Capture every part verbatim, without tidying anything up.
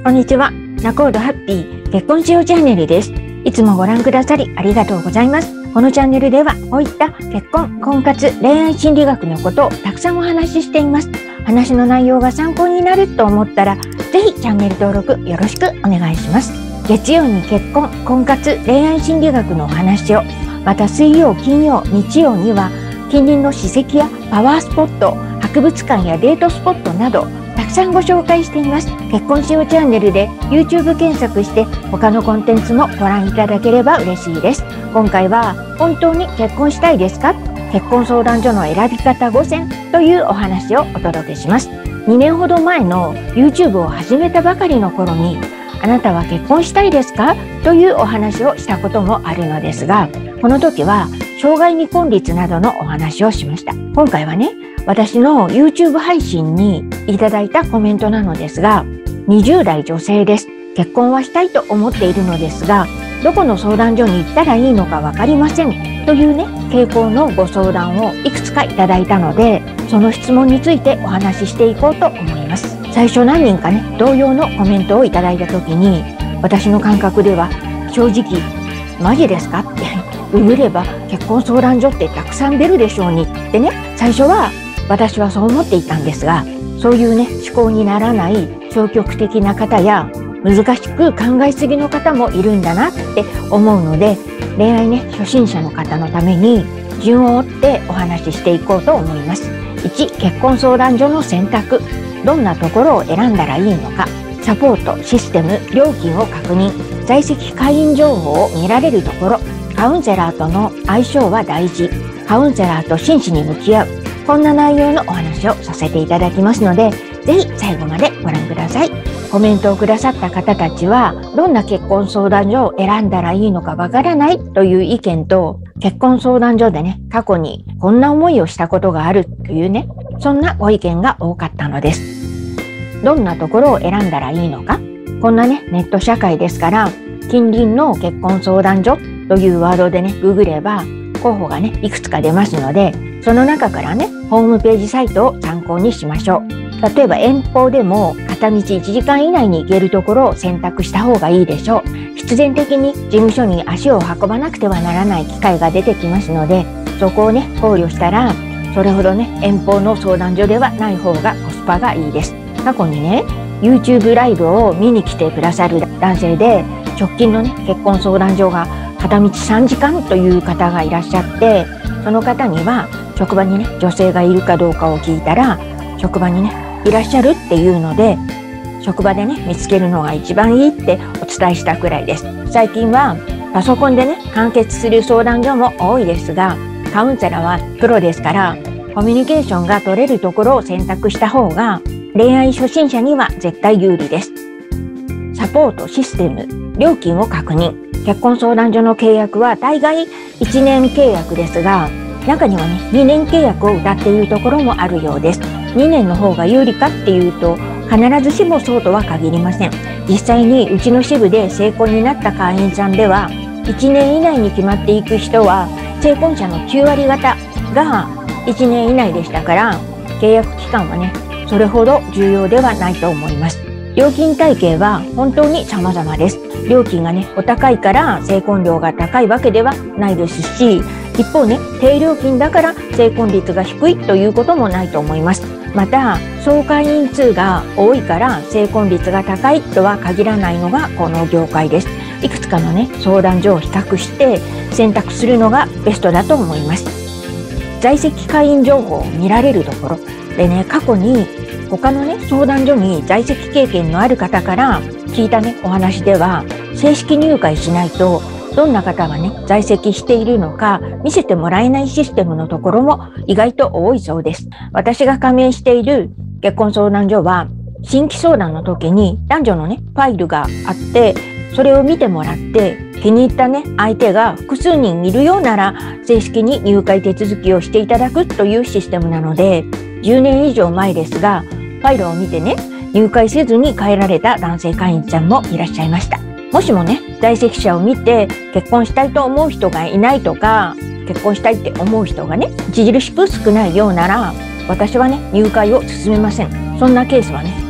こんにちは。仲人ハッピー結婚しようチャンネルです。いつもご覧くださりありがとうございます。このチャンネルではこういった結婚、婚活、恋愛心理学のことをたくさんお話ししています。話の内容が参考になると思ったら、ぜひチャンネル登録よろしくお願いします。月曜に結婚、婚活、恋愛心理学のお話を、また水曜、金曜、日曜には近隣の史跡やパワースポット、博物館やデートスポットなどたくさんご紹介しています。結婚しようチャンネルで YouTube 検索して他のコンテンツもご覧いただければ嬉しいです。今回は本当に結婚したいですか？結婚相談所の選び方ごせんというお話をお届けします。にねんほど前の YouTube を始めたばかりの頃に、あなたは結婚したいですか？というお話をしたこともあるのですが、この時は生涯未婚率などのお話をしました。今回はね、私の YouTube 配信にいただいたコメントなのですが、にじゅうだい女性です。結婚はしたいと思っているのですが、どこの相談所に行ったらいいのかわかりません。というね、傾向のご相談をいくつかいただいたので、その質問についてお話ししていこうと思います。最初何人かね、同様のコメントをいただいた時に、私の感覚では正直、マジですかって、ググれば結婚相談所ってたくさん出るでしょうにってね、最初は私はそう思っていたんですが、そういうね、思考にならない消極的な方や難しく考えすぎの方もいるんだなって思うので、恋愛ね、初心者の方のために順を追ってお話ししていこうと思います。いち、結婚相談所の選択。どんなところを選んだらいいのか。サポート、システム、料金を確認。在籍会員情報を見られるところ。カウンセラーとの相性は大事。カウンセラーと真摯に向き合う。こんな内容のお話をさせていただきますので、ぜひ最後までご覧ください。コメントをくださった方たちは、どんな結婚相談所を選んだらいいのかわからないという意見と、結婚相談所でね、過去にこんな思いをしたことがあるというね、そんなご意見が多かったのです。どんなところを選んだらいいのか？こんなね、ネット社会ですから、近隣の結婚相談所というワードでね、ググれば候補がね、いくつか出ますので、その中からね、ホームページサイトを参考にしましょう。例えば遠方でも片道いちじかん以内に行けるところを選択した方がいいでしょう。必然的に事務所に足を運ばなくてはならない機会が出てきますので、そこをね、考慮したら、それほどね、遠方の相談所ではない方がコスパがいいです。過去にね、YouTube ライブを見に来てくださる男性で、直近のね、結婚相談所が片道さんじかんという方がいらっしゃって、その方には職場にね、女性がいるかどうかを聞いたら、職場にね、いらっしゃるっていうので、職場でね、見つけるのが一番いいってお伝えしたくらいです。最近はパソコンでね、完結する相談所も多いですが、カウンセラーはプロですから、コミュニケーションが取れるところを選択した方が、恋愛初心者には絶対有利です。サポート、システム、料金を確認。結婚相談所の契約は大概いちねん契約ですが、中にはね、にねん契約を謳っているところもあるようです。にねんの方が有利かっていうと、必ずしもそうとは限りません。実際にうちの支部で成婚になった会員さんでは、いちねん以内に決まっていく人は、成婚者のきゅうわりがたがいちねん以内でしたから、契約期間はね、それほど重要ではないと思います。料金体系は本当に様々です。料金がね、お高いから成婚料が高いわけではないですし、一方ね、低料金だから成婚率が低いということもないと思います。また、総会員数が多いから成婚率が高いとは限らないのがこの業界です。いくつかのね、相談所を比較して選択するのがベストだと思います。在籍会員情報を見られるところでね、過去に他のね、相談所に在籍経験のある方から聞いたね、お話では、正式入会しないと、どんな方がね、在籍しているのか見せてもらえないシステムのところも意外と多いそうです。私が加盟している結婚相談所は、新規相談の時に男女のね、ファイルがあって、それを見てもらって、気に入ったね、相手が複数人いるようなら、正式に入会手続きをしていただくというシステムなので、じゅうねん以上前ですが、ファイルを見てね、入会せずに帰られた男性会員さんもいらっしゃいました。もしもね、在籍者を見て結婚したいと思う人がいないとか、結婚したいって思う人がね、著しく少ないようなら、私はね、入会を進めません。そんなケースはね、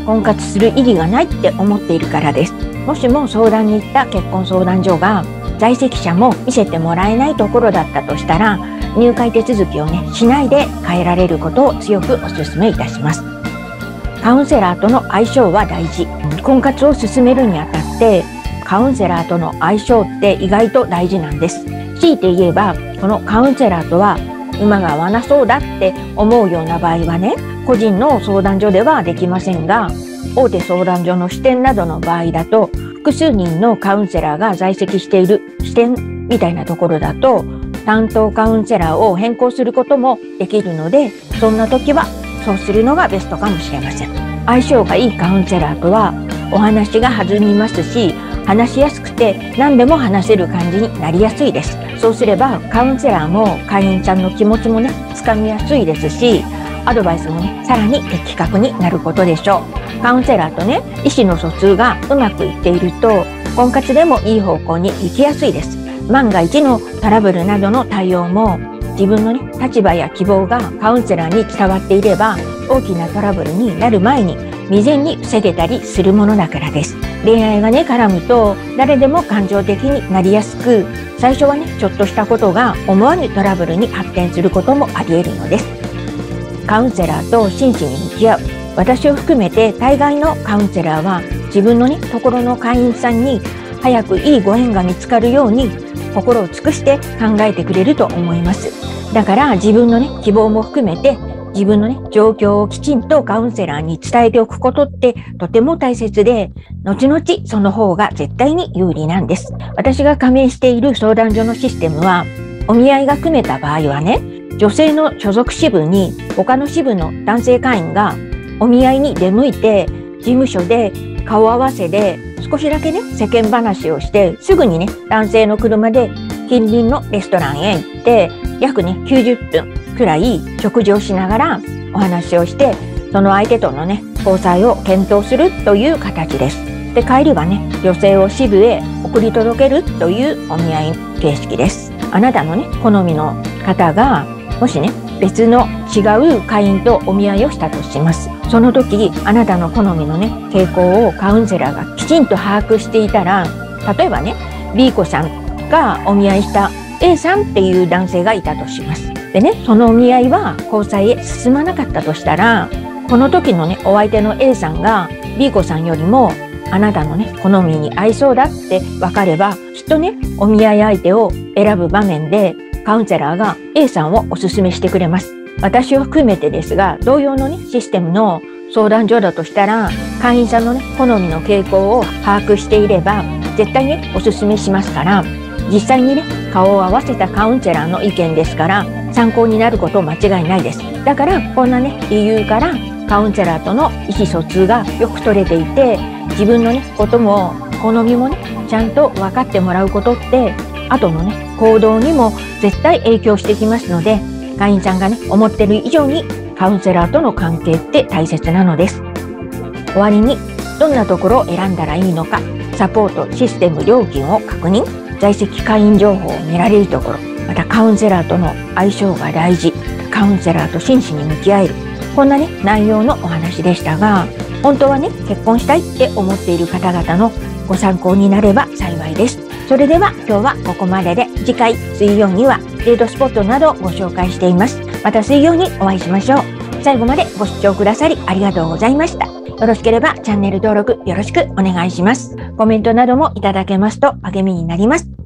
婚活する意義がないって思っているからです。もしも相談に行った結婚相談所が在籍者も見せてもらえないところだったとしたら、入会手続きをねしないで変えられることを強くお勧めいたします。カウンセラーとの相性は大事。婚活を進めるにあたってカウンセラーとの相性って意外と大事なんです。強いて言えば、このカウンセラーとは馬が合わなそうだって思うような場合はね、個人の相談所ではできませんが、大手相談所の支店などの場合だと、複数人のカウンセラーが在籍している支店みたいなところだと、担当カウンセラーを変更することもできるので、そんな時はそうするのがベストかもしれません。相性がいいカウンセラーとはお話が弾みますし、話しやすくて何でも話せる感じになりやすいです。そうすればカウンセラーも会員さんの気持ちもねつかみやすいですし、アドバイスもねさらに的確になることでしょう。カウンセラーとね意思の疎通がうまくいっていると、婚活でもいい方向に行きやすいです。万が一のトラブルなどの対応も自分のね立場や希望がカウンセラーに伝わっていれば、大きなトラブルになる前に未然に防げたりするものだからです。恋愛がね絡むと誰でも感情的になりやすく、最初はねちょっとしたことが思わぬトラブルに発展することもあり得るのです。カウンセラーと真摯に向き合う。私を含めて大概のカウンセラーは自分のねところの会員さんに早くいいご縁が見つかるように心を尽くして考えてくれると思います。だから自分のね希望も含めて自分のね状況をきちんとカウンセラーに伝えておくことってとても大切で、後々その方が絶対に有利なんです。私が加盟している相談所のシステムは、お見合いが組めた場合はね、女性の所属支部に他の支部の男性会員がお見合いに出向いて、事務所で顔合わせで少しだけね世間話をして、すぐにね男性の車で近隣のレストランへ行って約ねきゅうじゅっぷんくらい食事をしながらお話をして、その相手とのね交際を検討するという形です。で、帰りはね女性を支部へ送り届けるというお見合い形式です。あなたのね好みの方がもしね別の違う会員とお見合いをしたとします。その時あなたの好みのね傾向をカウンセラーがきちんと把握していたら、例えばね B 子さんがお見合いした A さんっていう男性がいたとします。でね、そのお見合いは交際へ進まなかったとしたら、この時のねお相手の A さんが B 子さんよりもあなたのね好みに合いそうだって分かれば、きっとねお見合い相手を選ぶ場面でカウンセラーが A さんをおすすめしてくれます。私を含めてですが、同様のねシステムの相談所だとしたら、会員さんのね好みの傾向を把握していれば絶対ねおすすめしますから、実際にね顔を合わせたカウンセラーの意見ですから参考になること間違いないです。だからこんなね理由からカウンセラーとの意思疎通がよく取れていて、自分のねことも好みもねちゃんと分かってもらうことって後のね行動にも絶対影響してきますので、会員さんがね思ってる以上にカウンセラーとの関係って大切なのです。終わりにどんなところを選んだらいいのか、サポートシステム料金を確認、在籍会員情報を見られるところ、またカウンセラーとの相性が大事、カウンセラーと真摯に向き合える、こんなね内容のお話でしたが、本当はね結婚したいって思っている方々のご参考になれば幸いです。それでは今日はここまでで、次回水曜にはデートスポットなどをご紹介しています。また水曜にお会いしましょう。最後までご視聴くださりありがとうございました。よろしければチャンネル登録よろしくお願いします。コメントなどもいただけますと励みになります。